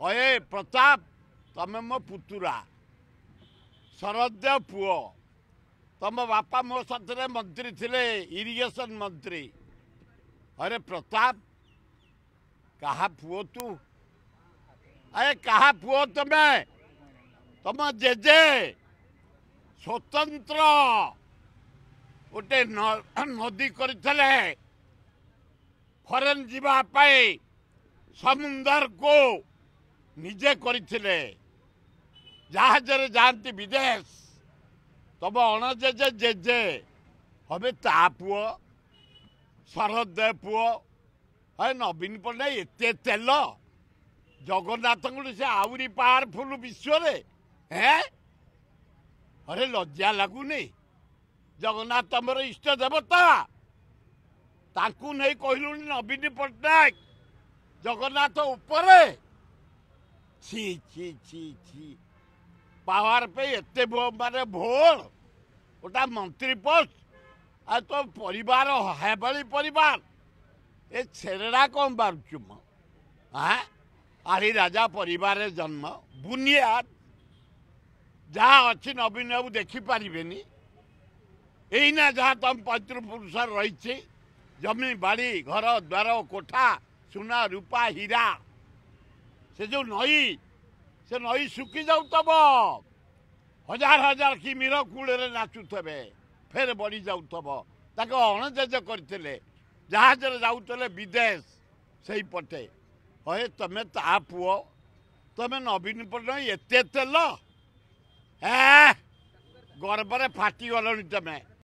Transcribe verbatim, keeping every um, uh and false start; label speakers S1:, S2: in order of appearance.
S1: अये प्रताप तमे मो पुतुरा शरदेव पुओ तम बापा मो साथे मंत्री थिले इरिगेशन मंत्री। अरे प्रताप कहा पुओ तू? अरे कहा पुओ तमे? तम जेजे स्वतंत्र गोटे नदी करथिले फरेन जीवा पाई समुंदर को निजे करथिले जहाज रे जानती विदेश तब अण जेजे जेजे हमें ता पुओ शरदेव पुओ अरे नवीन पट्टनायक एत तेल जगन्नाथ से आहरी पावरफुल विश्व रे हैं? अरे लज्जा लगुनि जगन्नाथ तमर इष्ट देवता ताकू नहीं कहलु नवीन पट्टनायक जगन्नाथ उपरे छी छी छी छी पावर पे एते माने भोल गोटा मंत्री पोस्ट आ तो परिवार है बड़ी परिवार ए छेड़ा कौन बारुचु म हाँ आली राजा परिवार जन्म बुनियाद जहाँ अच्छी नवीन बाबू देखी पारे यहीना जहाँ तुम पैतृपुरुष रही जमी बाड़ी घर द्वार कोठा सुना रूपा हीरा से जो नई से नई सुखी जाऊ तब हजार हजार किमीर कूड़े नाचुथे फेर बढ़ी जाऊब अणजेज करते जहाज जाऊले विदेश से पटे हे तमें ता पुओ तमें नवीन पट्टनायक एत तेल गर्व फाटी गल तमें।